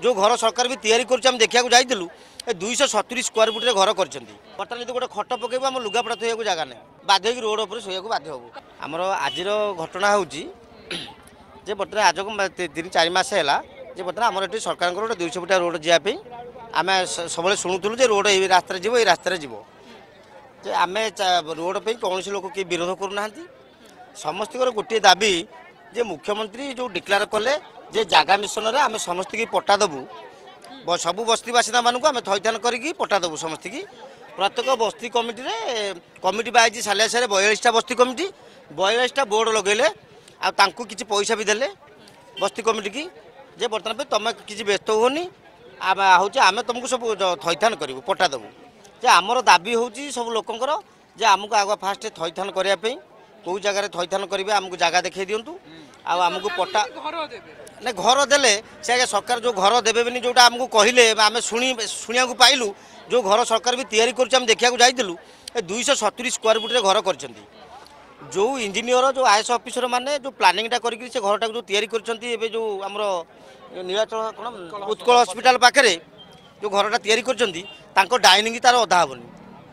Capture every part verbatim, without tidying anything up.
जो घर सरकार भी तैयारी कर देखा जाइलु दुईश सतुरी स्क्वायर फुट घर कर बर्तमान जो गोटे खट पकेबू आम लुगापड़ा थोड़ा जगह ना बाध्य रोड उपर शोक बाध्य हबू आमर आज घटना हूँ बर्तमान आज को तीन चार मस है बर्तमान आम ये सरकार गोटे दुईश फुटिया रोड जावाई आम सब शुणुलु जे रोड ये रास्तार जीव ये रास्तार जीव आम रोड पर कौन लोक किए विरोध करूना समस्त गोटे दाबी जे मुख्यमंत्री जो डिक्लेयर कले जे जागा मिशन आम समस्त की पट्टा देवु सबू बस्ती बासिंदा मानू आम थैथान करके पट्टा देवु समस्त की प्रत्येक बस्ती कमिटी कमिटी बाई सालियासारे बयालीसटा बस्ती कमिटी बयालीसटा बोर्ड लगेले आपको किसी पैसा भी देले बस्ती कमिटी की जे बर्तमान पे तुम किसी व्यस्त होनी हूँ आम तुमको सब थैथान करूँ पट्टा देवु जे आमर दाबी हूँ सब लोकंर जे आमको आग फास्ट थैथान करने कौ जगार थैथान करेंगे आमको जगह देखा दिंतु आमको पट्टा ना घर देले से आगे सरकार जो घर देवे जोटा आमको कहले आम शुणी शुणा पाइलु जो घर सरकार भी तैयारी कर देखा जाइलु दुईश सतुरी स्क्वायर फुट घर कर जो इंजीनियर जो आईएएस ऑफिसर माने जो प्लानिंगटा करके से घरटा जो तैयारी कर जो आमर नीलाचल कौन उत्कल हॉस्पिटल पाखे जो घरटा तैयारी कर डाइनिंग तार अधा हेनी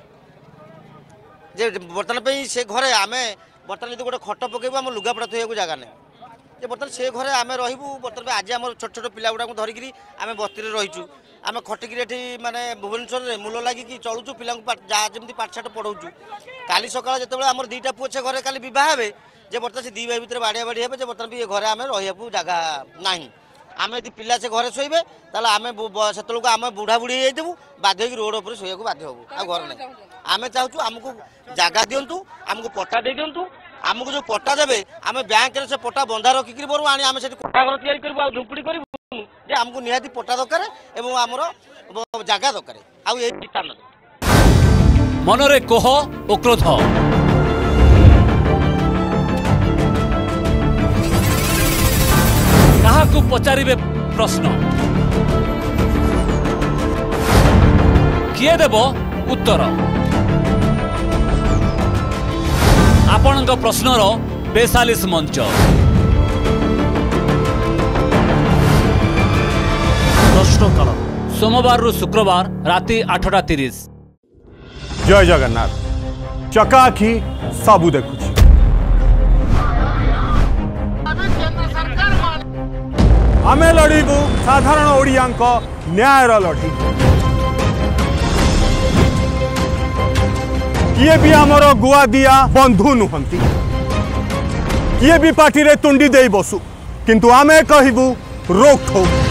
जे बर्तमान से घरे आम बर्तमान जो गोटे खट पकेबू आम लुगापड़ा थोड़ा जगह ना जे बर्तमान से घरे आम रही बर्तमान आज आम छोट छोट पिला गुड़ा धरिकी आम बस्ती रहीचु आम खटिकी ये माने भुवनेश्वर में मूल लगिकी चलुचु पिला जहाँ जमी पाठशाठ पढ़ाऊँ काली सकाल जो आम दुईटा पुओ छे घरे काली बह हे जे बर्तमान से दी भाई भितर बाड़िया बाड़ी हे बर्तमान भी घरे आम रही जगह ना आम यदि पिला से घरे शोबे ताले आम से आम बुढ़ा बुढ़ी हो बाध्य रोड उपर शोक बाध्य हबू आ घर ना आम चाहूँ आमको जगह दिंतु आमको पट्टा दे दिंतु आमको जो पट्टा देवे आम बैंक से पट्टा बंधा रखिक बरु आनी आम से कोठा घर तैयारी करूँ झुंपुड़ी करूँ जे आमको निहाती पट्टा दरकार एवं आमर जगह दरकार आउ ये स्थान मनरे कोह ओ क्रोध काहाकू पचारिबे प्रश्न किए देब उत्तर आपणक प्रश्नर बेसालीस मंच प्रश्नकाल सोमवार रु शुक्रवार राति आठटा तीस। जय जगन्नाथ चका आखि सबू देखुछि आमे लड़ीबू साधारण ओडियांक न्यायर लड़ी किए भी आमर गुआ दिया बंधु नुहंती किए भी पार्टी रे तुंडी दे बसु किंतु आमे कहबू रोक ठोक